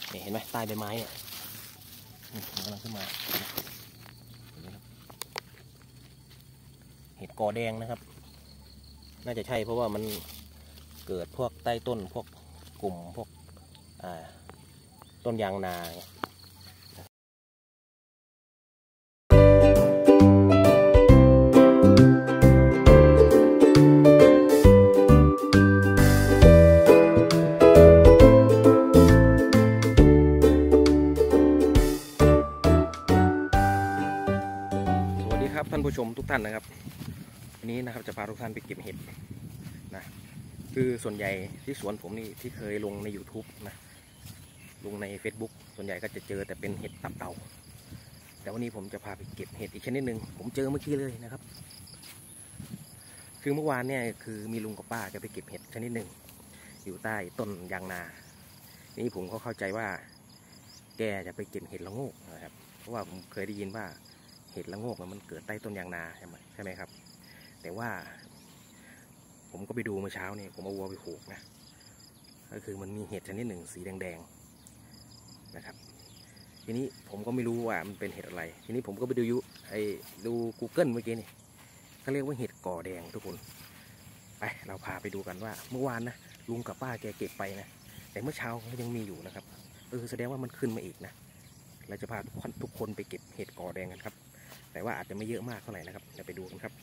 เห็นไหมใต้ใบไม้เนี่ยมันกำลังขึ้นมาเห็ดกอแดงนะครับน่าจะใช่เพราะว่ามันเกิดพวกใต้ต้นพวกกลุ่มพวกต้นยางนาท่านผู้ชมทุกท่านนะครับวันนี้นะครับจะพาทุกท่านไปเก็บเห็ดนะคือส่วนใหญ่ที่สวนผมนี่ที่เคยลงใน YouTube นะลงใน Facebook ส่วนใหญ่ก็จะเจอแต่เป็นเห็ดตับเต่าแต่วันนี้ผมจะพาไปเก็บเห็ดอีกชนิดหนึ่งผมเจอเมื่อกี้เลยนะครับคือเมื่อวานเนี่ยคือมีลุงกับป้าจะไปเก็บเห็ดชนิดหนึ่งอยู่ใต้ต้นยางนานี่ผมก็เข้าใจว่าแกจะไปเก็บเห็ดละโงกนะครับเพราะว่าผมเคยได้ยินว่าเห็ดละโงกมันเกิดใต้ต้นยางนาใช่ไหมครับแต่ว่าผมก็ไปดูเมื่อเช้านี่ผมเอาวัวไปผูกนะก็คือมันมีเห็ดชนิดหนึ่งสีแดงๆนะครับทีนี้ผมก็ไม่รู้ว่ามันเป็นเห็ดอะไรทีนี้ผมก็ไปดูดู Google เมื่อกี้นี่เขาเรียกว่าเห็ดก่อแดงทุกคนไปเราพาไปดูกันว่าเมื่อวานนะลุงกับป้าแกเก็บไปนะแต่เมื่อเช้าก็ยังมีอยู่นะครับแสดงว่ามันขึ้นมาอีกนะเราจะพาทุกคนไปเก็บเห็ดก่อแดงกันครับแต่ว่าอาจจะไม่เยอะมากเท่าไหร่นะครับเดี๋ยวไปดูกันครับ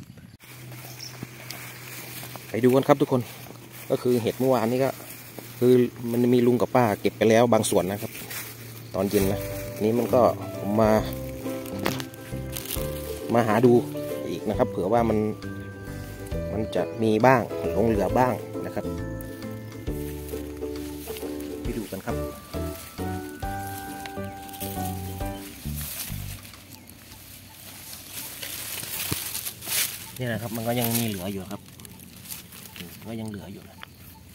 ไปดูกันครับทุกคนก็คือเห็ดเมื่อวานนี้ก็คือมันมีลุงกับป้าเก็บไปแล้วบางส่วนนะครับตอนเย็นนะนี้มันก็ผมมาหาดูอีกนะครับเผื่อว่ามันจะมีบ้างหลงเหลือบ้างนะครับไปดูกันครับนี่นะครับมันก็ยังมีเหลืออยู่ครับก็ยังเหลืออยู่นะ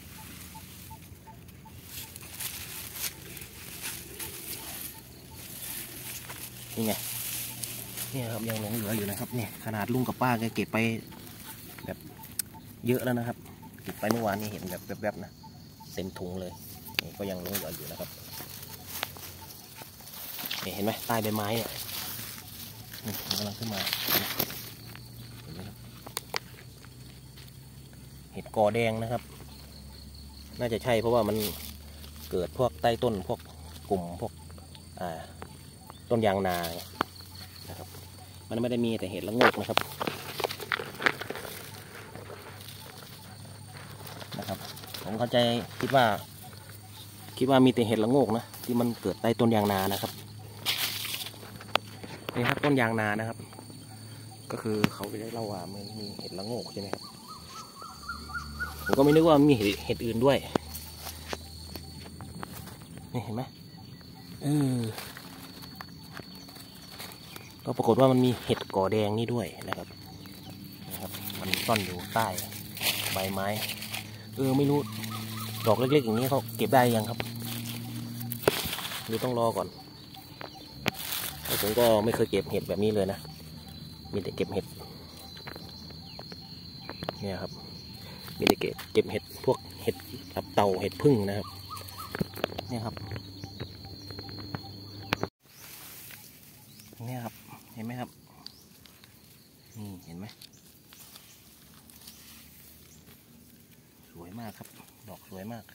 นี่ไงนี่ครับยังหลงเหลืออยู่นะครับเนี่ยขนาดลุงกับป้าแกเก็บไปแบบเยอะแล้วนะครับเก็บไปเมื่อวานนี้เห็นแบบแวบๆนะเต็มถุงเลยนี่ก็ยังหลงเหลืออยู่นะครับนี่เห็นไหมใต้ใบไม้เนี่ยมันกำลังขึ้นมาเห็ดกอแดงนะครับน่าจะใช่เพราะว่ามันเกิดพวกใต้ต้นพวกกลุ่มพวกต้นยางนานะครับมันไม่ได้มีแต่เห็ดละโงกนะครับผมเข้าใจคิดว่ามีแต่เห็ดละโงกนะที่มันเกิดใต้ต้นยางนานะครับนี่ครับต้นยางนานะครับก็คือเขาได้เล่าว่ามันมีเห็ดละโงกใช่ไหมครับผมก็ไม่นึกว่ามีเห็ดอื่นด้วยนี่เห็นไหมก็ปรากฏว่ามันมีเห็ดก่อแดงนี่ด้วยนะครับมันซ่อนอยู่ใต้ใบไม้ไม่รู้ดอกเล็กๆอย่างนี้เขาเก็บได้ยังครับหรือต้องรอก่อนผมก็ไม่เคยเก็บเห็ดแบบนี้เลยนะมีแต่เก็บเห็ดเนี่ยครับมีแต่เก็บเห็ดพวกเห็ดตับเต่าเห็ดพึ่งนะครับเนี่ยครับเนี่ยครับเห็นไหมครับนี่เห็นไหมสวยมากครับดอกสวยมาก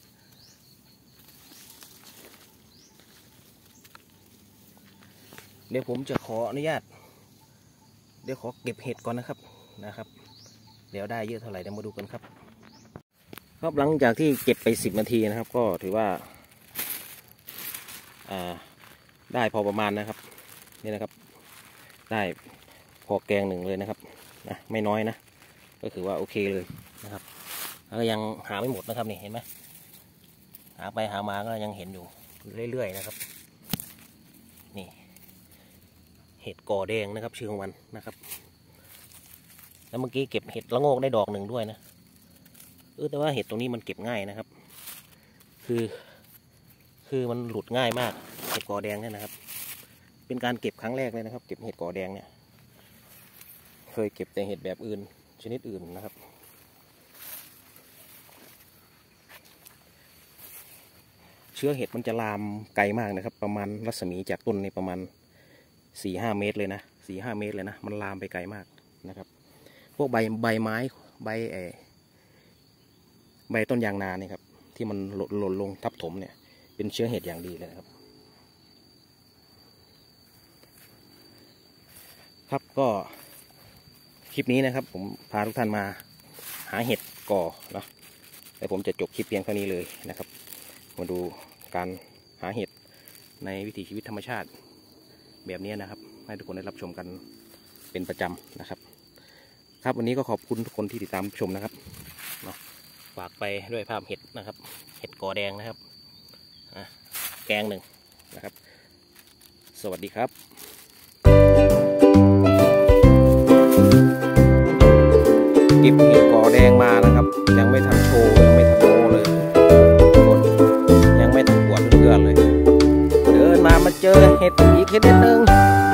เดี๋ยวผมจะขออนุญาตเดี๋ยวขอเก็บเห็ดก่อนนะครับเดี๋ยวได้เยอะเท่าไหร่เดี๋ยวมาดูกันครับหลังจากที่เก็บไป10 นาทีนะครับก็ถือว่าได้พอประมาณนะครับนี่นะครับได้พอแกงหนึ่งเลยนะครับไม่น้อยนะก็คือว่าโอเคเลยนะครับแล้วก็ยังหาไม่หมดนะครับนี่เห็นไหมหาไปหามาก็ยังเห็นอยู่เรื่อยๆนะครับนี่เห็ดก่อแดงนะครับชื่อของมันนะครับแล้วเมื่อกี้เก็บเห็ดละโงกได้ดอกหนึ่งด้วยนะแต่ว่าเห็ดตรงนี้มันเก็บง่ายนะครับคือมันหลุดง่ายมากเห็ดก่อแดงเนี่ยนะครับเป็นการเก็บครั้งแรกเลยนะครับเก็บเห็ดก่อแดงเนี่ยเคยเก็บแต่เห็ดแบบอื่นชนิดอื่นนะครับเชื้อเห็ดมันจะลามไกลมากนะครับประมาณรัศมีจากต้นในประมาณ4-5 เมตรเลยนะ4-5 เมตรเลยนะมันลามไปไกลมากนะครับพวกใบไม้ใบต้นยางนาเนี่ยครับที่มันหล่นลงทับถมเนี่ยเป็นเชื้อเห็ดอย่างดีเลยนะครับครับก็คลิปนี้นะครับผมพาทุกท่านมาหาเห็ดก่อนะแต่ผมจะจบคลิปเพียงเท่านี้เลยนะครับมาดูการหาเห็ดในวิถีชีวิตธรรมชาติแบบนี้นะครับให้ทุกคนได้รับชมกันเป็นประจำนะครับครับวันนี้ก็ขอบคุณทุกคนที่ติดตามชมนะครับฝากไปด้วยภาพเห็ดนะครับเห็ดกอแดงนะครับแกงหนึ่งนะครับสวัสดีครับเก็บเห็ดกอแดงมานะครับยังไม่ทันโชว์ยังไม่ทันโชว์เลยคนยังไม่ทันปวดเพื่อนเลยเดินมาเจอเห็ดอีกเห็ดนึง